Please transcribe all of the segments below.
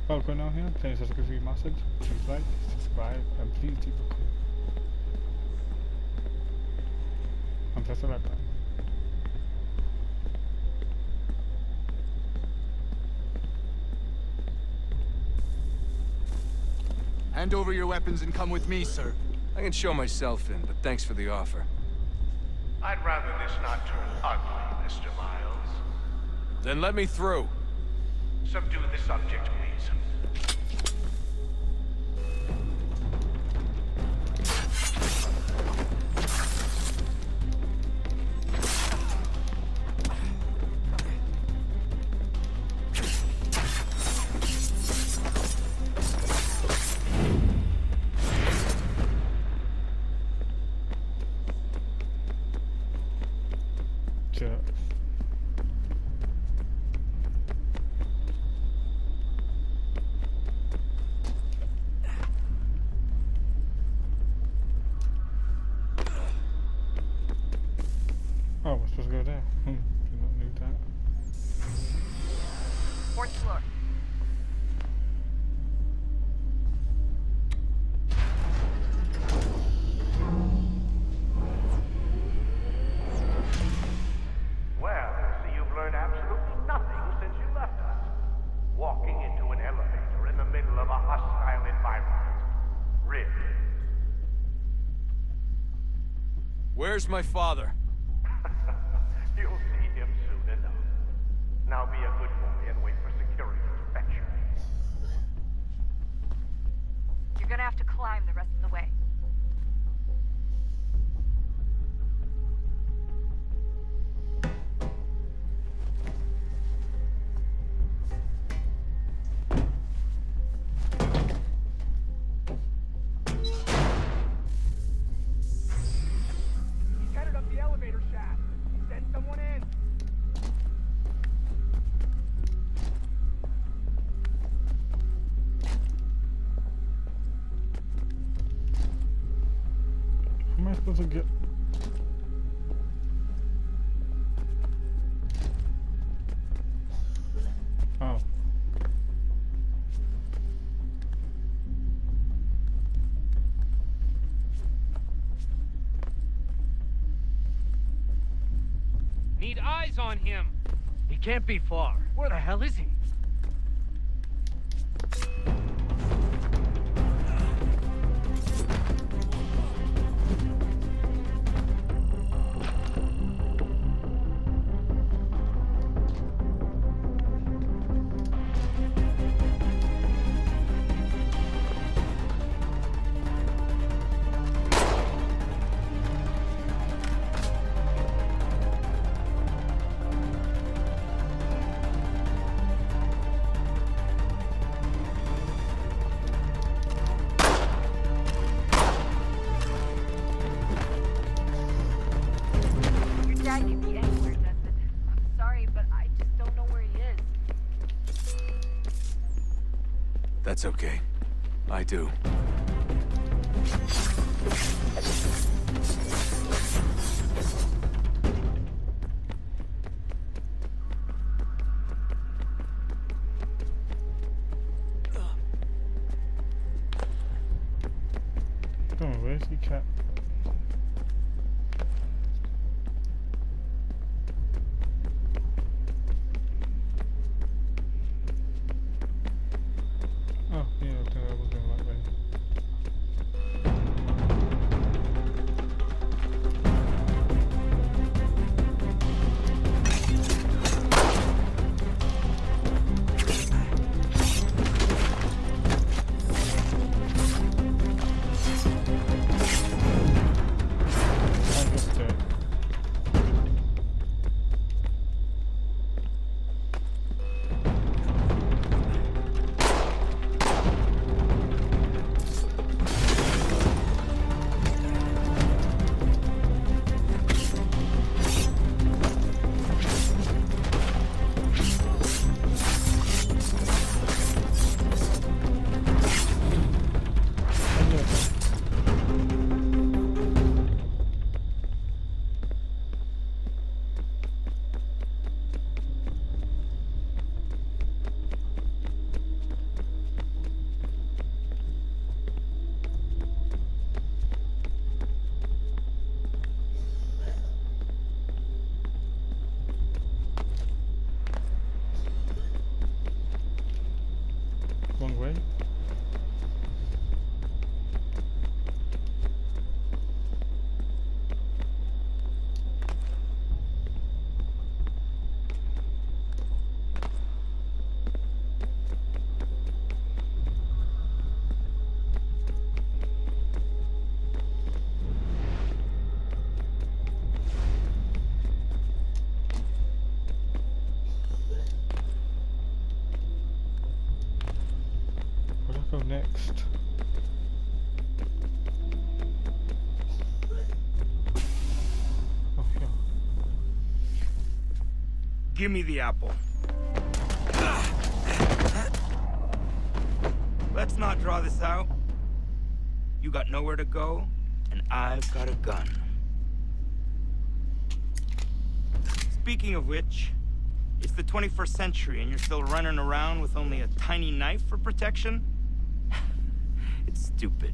Welcome on here, playing such a good Remastered. Please like, subscribe, and please leave a comment. And press the red button. Hand over your weapons and come with me, sir. I can show myself in, but thanks for the offer. I'd rather this not turn ugly, Mr. Miles. Then let me through. Subdue the subject, please. Oh, we're supposed to go there. Did not know that. Fourth floor. Well, I see you've learned absolutely nothing since you left us. Walking into an elevator in the middle of a hostile environment. Really? Where's my father? You'll see him soon enough. Now be a good boy and wait for security to fetch you. You're gonna have to climb the rest of the way. He's headed up the elevator shaft. Send someone in. How am I supposed to get? Oh. Need eyes on him. He can't be far. Where the hell is he? Your dad can be anywhere, Desmond. I'm sorry, but I just don't know where he is. That's okay. I do. Oh, where's the cat? Oh, yeah, I think I was going the right way. Okay. Where do I go next? Oh, yeah. Give me the apple. Let's not draw this out. You got nowhere to go, and I've got a gun. Speaking of which, it's the 21st century and you're still running around with only a tiny knife for protection? It's stupid.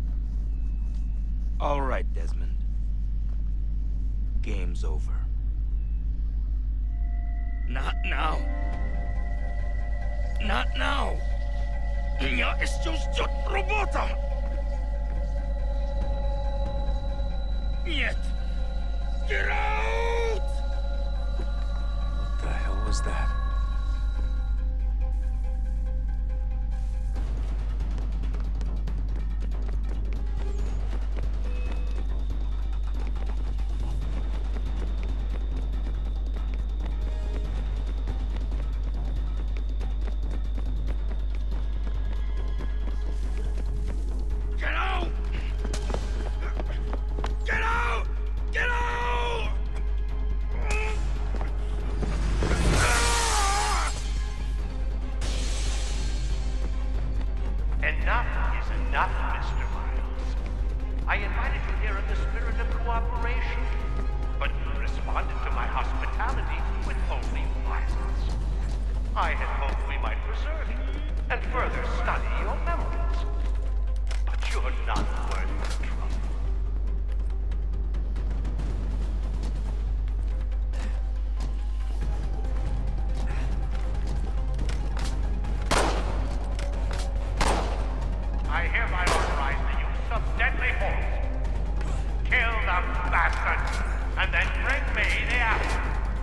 All right, Desmond. Game's over. Not now. Not now. Я еще ждет работа. Нет. Get out! What the hell was that? Get out! Get out! Get out! Enough is enough, Mr. Miles. I invited you here in the spirit of cooperation, but you responded to my hospitality with only violence. I had hoped we might preserve you and further study your memories. But you're not worth the trouble. I hereby authorize the use of deadly force. Kill the bastards, and then bring me the apple.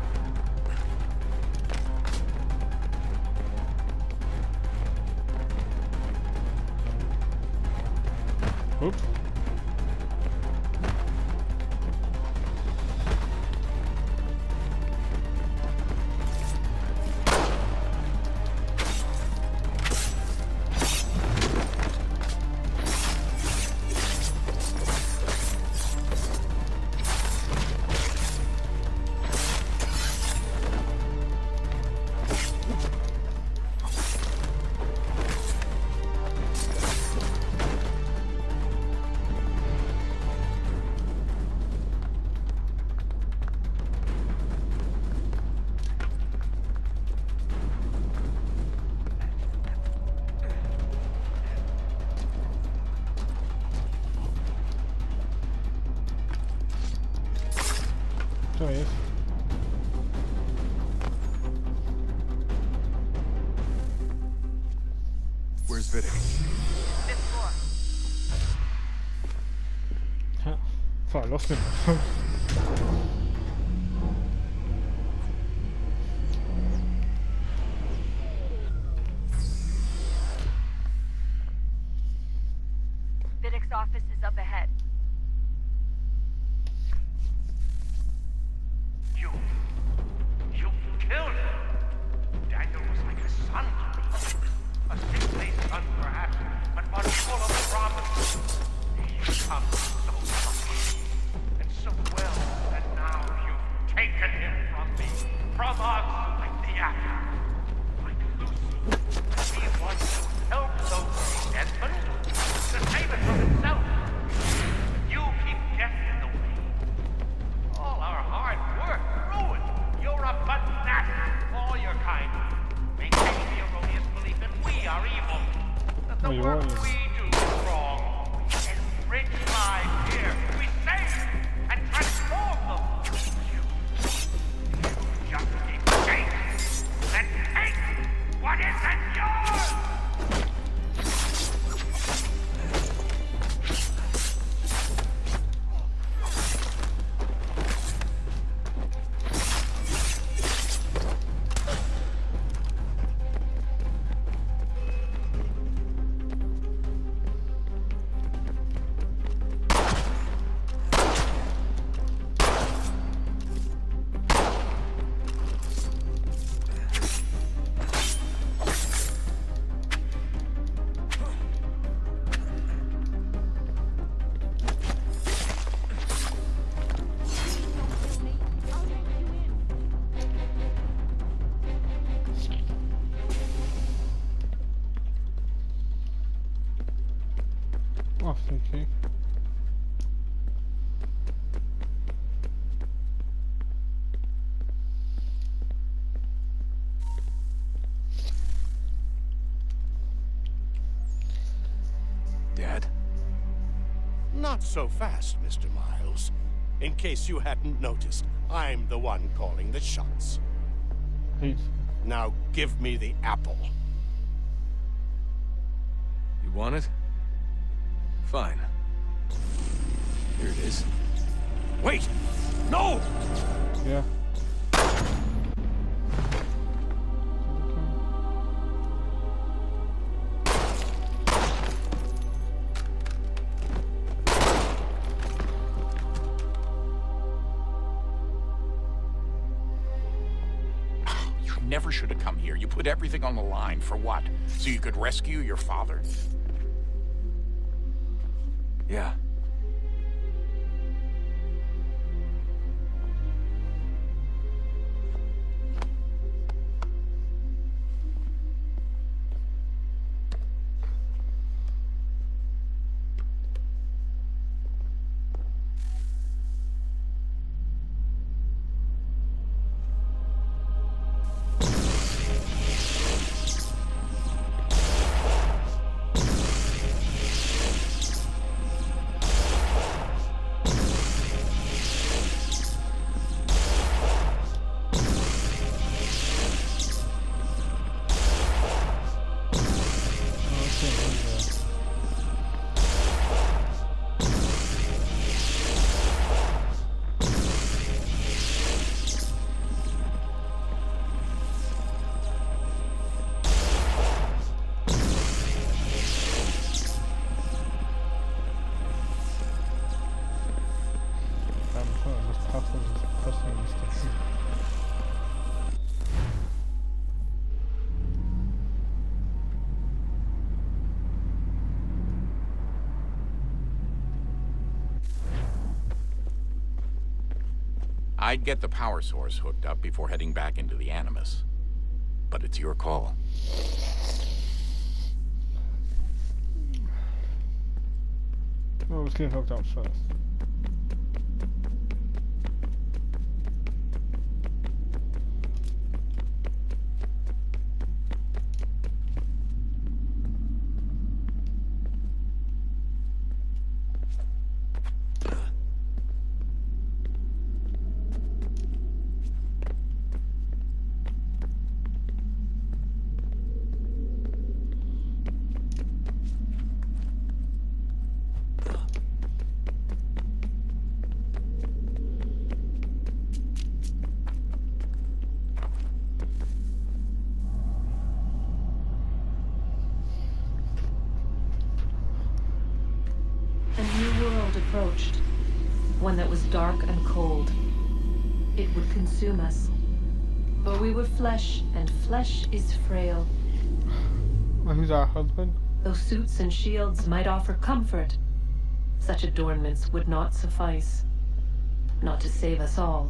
Oops. There he is. Where's Vidic? ps4. Huh. Thought I lost him. Vidic's office is up ahead. You killed him. Daniel was like a son to me. A sickly son, perhaps, but one full of promise. He's come so lucky and so well, and now you've taken him from me, from us, like the apple, like Lucy. He wants to help those Desmond to save it from himself. You keep death in the way. All our hard work ruined. You're a fanatic. All your kind maintain the erroneous belief that we are evil. That the Oh, you work are evil. we do is wrong. We enrich lives here. We save and transform them. You just keep chasing and take what isn't yours. Oh, thank you. Dad? Not so fast, Mr. Miles. In case you hadn't noticed, I'm the one calling the shots. Please. Now give me the apple. You want it? Fine. Here it is. Wait! No! Yeah. Never should have come here. You put everything on the line. For what? So you could rescue your father? Yeah. I'd get the power source hooked up before heading back into the Animus. But it's your call. Well, let's get hooked up first. Approached, one that was dark and cold. It would consume us, for we were flesh, and flesh is frail. Who's our husband? Though suits and shields might offer comfort, such adornments would not suffice, not to save us all.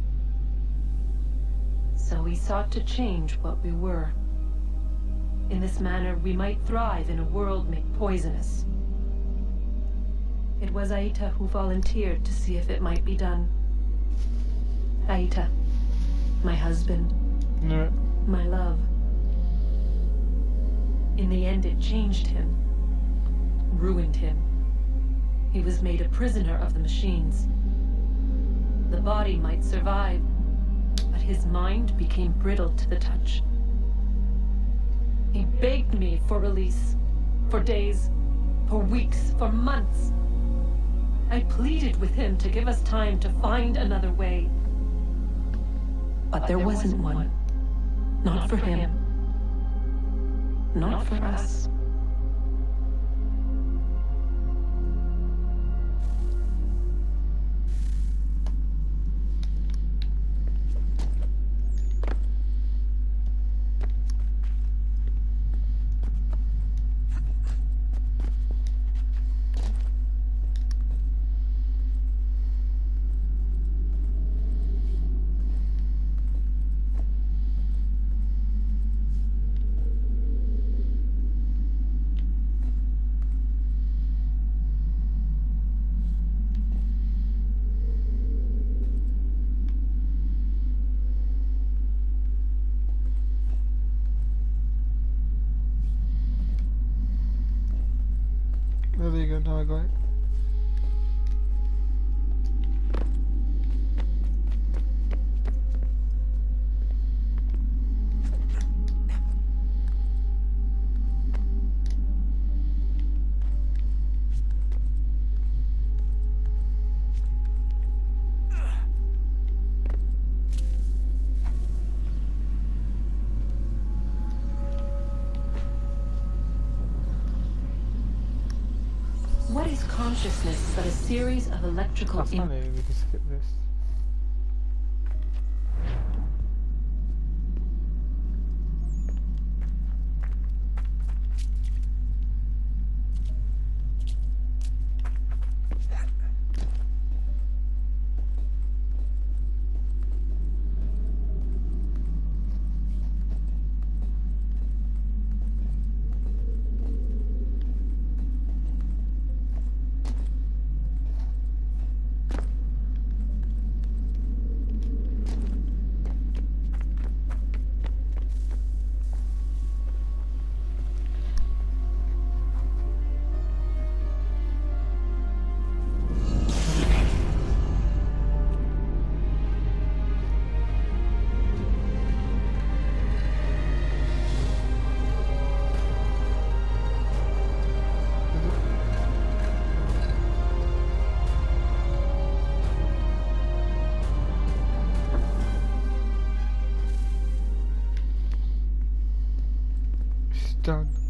So we sought to change what we were. In this manner, we might thrive in a world made poisonous. It was Aita who volunteered to see if it might be done. Aita, my husband, No. my love. In the end, it changed him, ruined him. He was made a prisoner of the machines. The body might survive, but his mind became brittle to the touch. He begged me for release, for days, for weeks, for months. I pleaded with him to give us time to find another way. But there wasn't one. Not for him. Not for us. now I got it. What is consciousness but a series of electrical That's not maybe we can skip this. Done.